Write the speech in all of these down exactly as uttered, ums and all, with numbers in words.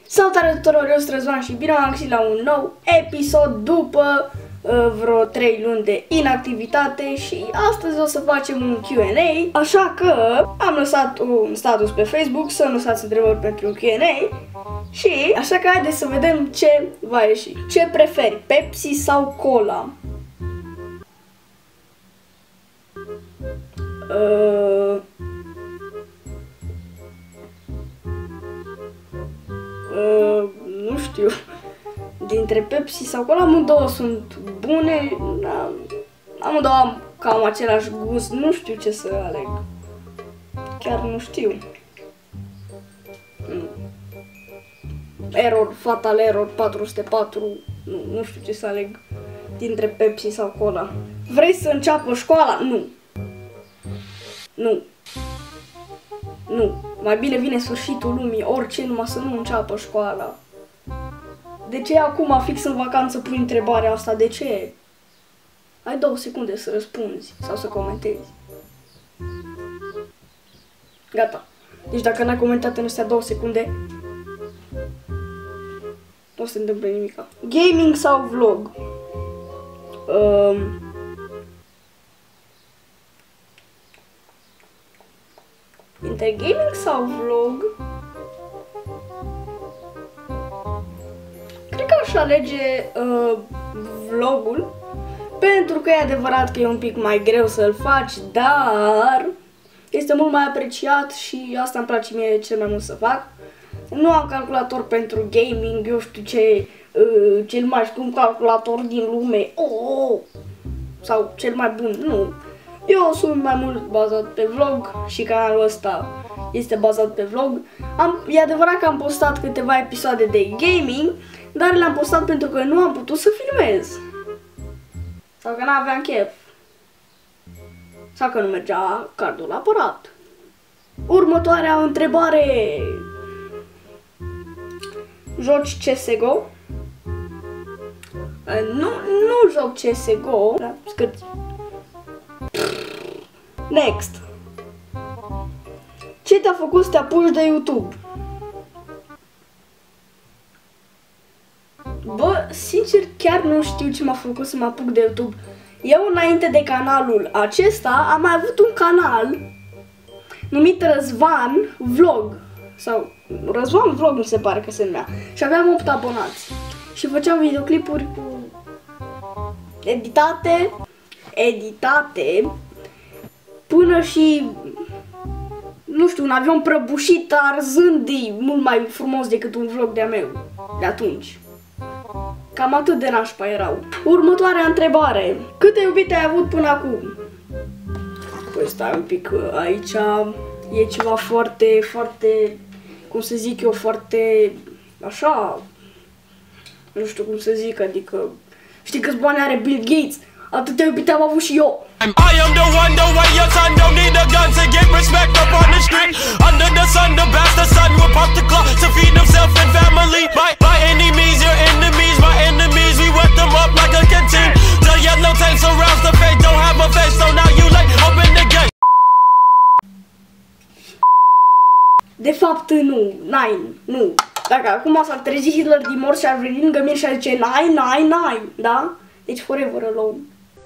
Salutare tuturor, eu sunt Răzvan și bine am găsit la un nou episod după uh, vreo trei luni de inactivitate și astăzi o să facem un Q and A, așa că am lăsat un status pe Facebook să lăsați întrebări pentru Q and A și așa că haideți să vedem ce va ieși. Ce preferi, Pepsi sau Cola? Uh... Uh, nu știu, dintre Pepsi sau Cola, amândouă sunt bune, amândouă am cam același gust, nu știu ce să aleg, chiar nu știu. Error, fatal error patru sute patru, nu, nu știu ce să aleg dintre Pepsi sau Cola. Vrei să înceapă școala? Nu. Nu. Nu. Mai bine vine sfârșitul lumii, orice, numai să nu înceapă școala. De ce acum, fix în vacanță, pui întrebarea asta? De ce? Ai două secunde să răspunzi sau să comentezi. Gata. Deci dacă n-ai comentat în astea două secunde, nu se întâmplă nimica. Gaming sau vlog? Um... Între gaming sau vlog? Cred că aș alege uh, vlogul, pentru că e adevărat că e un pic mai greu să-l faci, dar este mult mai apreciat și asta îmi place mie cel mai mult să fac. Nu am calculator pentru gaming, eu știu ce, uh, cel mai scump calculator din lume, oh, sau cel mai bun, nu. Eu sunt mai mult bazat pe vlog și canalul ăsta este bazat pe vlog. Am, e adevărat că am postat câteva episoade de gaming, dar le-am postat pentru că nu am putut să filmez. Sau că n-aveam chef. Sau că nu mergea cardul la aparat. Următoarea întrebare. Joci C S G O? Nu, nu joc C S G O. Next. Ce te-a făcut să te apuci de YouTube? Bă, sincer, chiar nu știu ce m-a făcut să mă apuc de YouTube. Eu, înainte de canalul acesta, am mai avut un canal numit Răzvan Vlog. Sau Răzvan Vlog, nu se pare că se numea. Și aveam opt abonați. Și făceam videoclipuri cu editate, editate, până și, nu știu, un avion prăbușit arzând mult mai frumos decât un vlog de-a meu de atunci. Cam atât de nașpa erau. Următoarea întrebare. Câte iubite ai avut până acum? Păi stai un pic, aici e ceva foarte, foarte, cum să zic eu, foarte, așa, nu știu cum să zic, adică, știi câți bani are Bill Gates? Atâtea iubite am avut și eu. I am the one, the way your son don't need a gun to get respect up on the street. Under the sun, the bastard son will pop the clock to feed himself and family. By, by any means, your enemies, my enemies, we wet them up like a canteen. The yellow tape surrounds the fate, don't have a face, so now you like open the gate. De fapt, nu, nine, nu. Dacă acum s-ar trezi Hitler din morți și ar veni lângă mine și ar zice nine, nine, nine, da? Deci forever alone.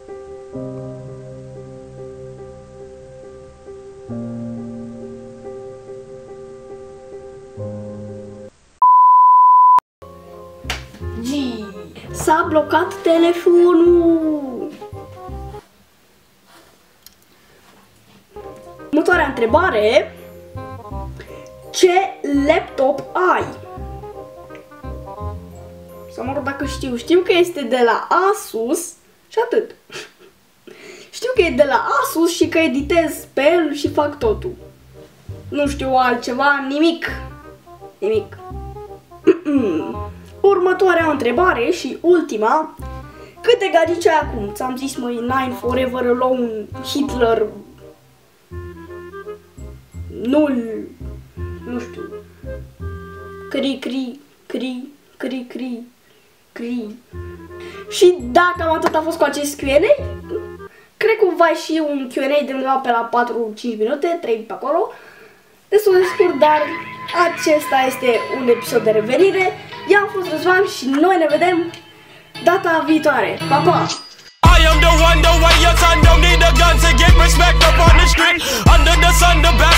G. S-a blocat telefonul. Următoarea întrebare. Ce laptop ai? Să mă rog dacă știu. Știu că este de la Asus și atât. Știu că e de la Asus și că editez pe el și fac totul. Nu știu altceva, nimic. Nimic. Următoarea întrebare și ultima. Câte garici ai acum? Ți-am zis, măi, nine, forever alone, Hitler, nul, nu știu, cri, cri, cri, cri, cri, cri. Și dacă cam atât a fost cu acest Q and A, cred că va și un Q and A de undeva pe la patru cinci minute, trei pe acolo, destul de scurt, dar acesta este un episod de revenire. Eu am fost Răzvan și noi ne vedem data viitoare. Pa, pa! I am the one, the way your son don't need a gun to get respect up on the street. Under the sun, the